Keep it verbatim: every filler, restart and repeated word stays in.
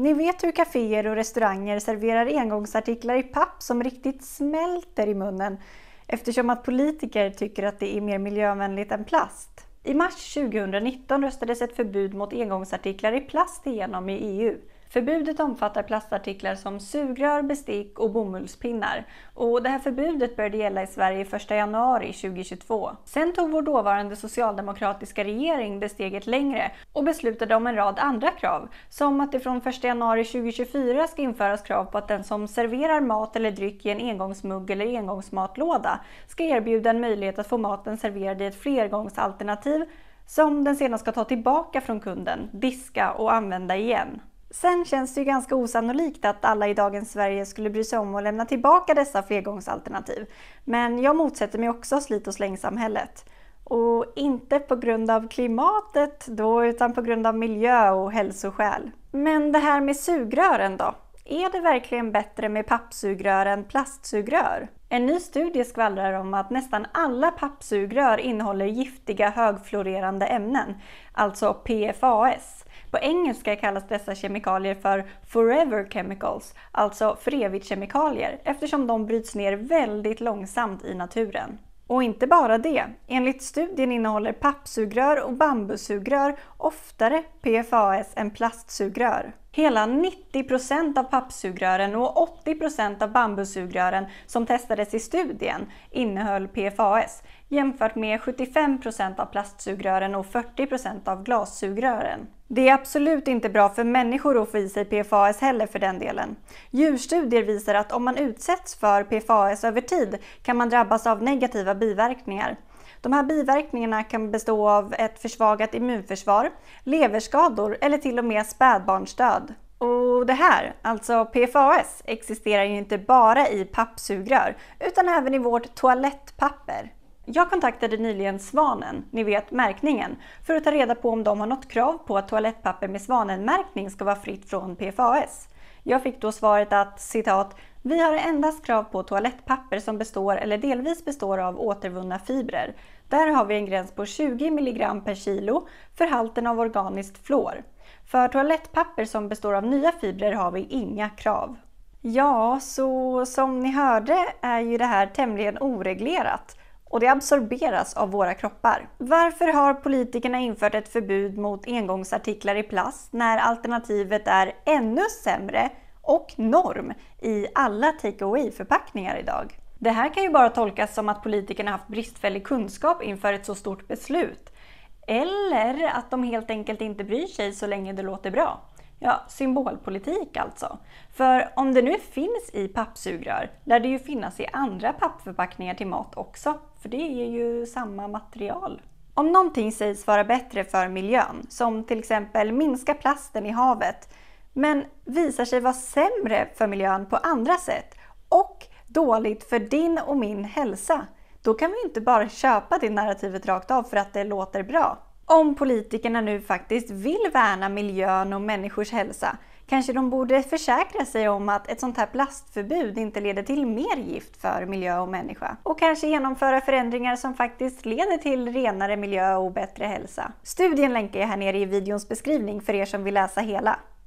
Ni vet hur kaféer och restauranger serverar engångsartiklar i papp som riktigt smälter i munnen eftersom att politiker tycker att det är mer miljövänligt än plast. I mars tjugohundranitton röstades ett förbud mot engångsartiklar i plast igenom i E U. Förbudet omfattar plastartiklar som sugrör, bestick och bomullspinnar. Och det här förbudet började gälla i Sverige första januari tjugohundratjugotvå. Sen tog vår dåvarande socialdemokratiska regering det steget längre och beslutade om en rad andra krav. Som att det från första januari tjugohundratjugofyra ska införas krav på att den som serverar mat eller dryck i en engångsmugg eller engångsmatlåda ska erbjuda en möjlighet att få maten serverad i ett flergångsalternativ som den sedan ska ta tillbaka från kunden, diska och använda igen. Sen känns det ju ganska osannolikt att alla i dagens Sverige skulle bry sig om att lämna tillbaka dessa flergångsalternativ. Men jag motsätter mig också slit- och slängsamhället. Och inte på grund av klimatet då, utan på grund av miljö- och hälsoskäl. Men det här med sugrören då? Är det verkligen bättre med pappsugrör än plastsugrör? En ny studie skvallrar om att nästan alla pappsugrör innehåller giftiga högfluorerande ämnen, alltså P F A S. På engelska kallas dessa kemikalier för forever chemicals, alltså för evigt kemikalier, eftersom de bryts ner väldigt långsamt i naturen. Och inte bara det, enligt studien innehåller pappsugrör och bambusugrör oftare P F A S än plastsugrör. Hela nittio procent av pappsugrören och åttio procent av bambusugrören som testades i studien innehöll P F A S, jämfört med sjuttiofem procent av plastsugrören och fyrtio procent av glassugrören. Det är absolut inte bra för människor att få i sig P F A S heller för den delen. Djurstudier visar att om man utsätts för P F A S över tid kan man drabbas av negativa biverkningar. De här biverkningarna kan bestå av ett försvagat immunförsvar, leverskador eller till och med spädbarnsdöd. Och det här, alltså P F A S, existerar ju inte bara i pappsugrör utan även i vårt toalettpapper. Jag kontaktade nyligen Svanen, ni vet märkningen, för att ta reda på om de har något krav på att toalettpapper med Svanen-märkning ska vara fritt från P F A S. Jag fick då svaret att, citat, vi har endast krav på toalettpapper som består eller delvis består av återvunna fibrer. Där har vi en gräns på tjugo milligram per kilo för halten av organiskt fluor. För toalettpapper som består av nya fibrer har vi inga krav. Ja, så som ni hörde är ju det här tämligen oreglerat. Och det absorberas av våra kroppar. Varför har politikerna infört ett förbud mot engångsartiklar i plast när alternativet är ännu sämre och norm i alla take-away-förpackningar idag? Det här kan ju bara tolkas som att politikerna haft bristfällig kunskap inför ett så stort beslut. Eller att de helt enkelt inte bryr sig så länge det låter bra. Ja, symbolpolitik alltså. För om det nu finns i pappsugrör lär det ju finnas i andra pappförpackningar till mat också. För det är ju samma material. Om någonting sägs vara bättre för miljön, som till exempel minska plasten i havet, men visar sig vara sämre för miljön på andra sätt och dåligt för din och min hälsa, då kan vi inte bara köpa det narrativet rakt av för att det låter bra. Om politikerna nu faktiskt vill värna miljön och människors hälsa, kanske de borde försäkra sig om att ett sånt här plastförbud inte leder till mer gift för miljö och människa. Och kanske genomföra förändringar som faktiskt leder till renare miljö och bättre hälsa. Studien länkar jag här nere i videons beskrivning för er som vill läsa hela.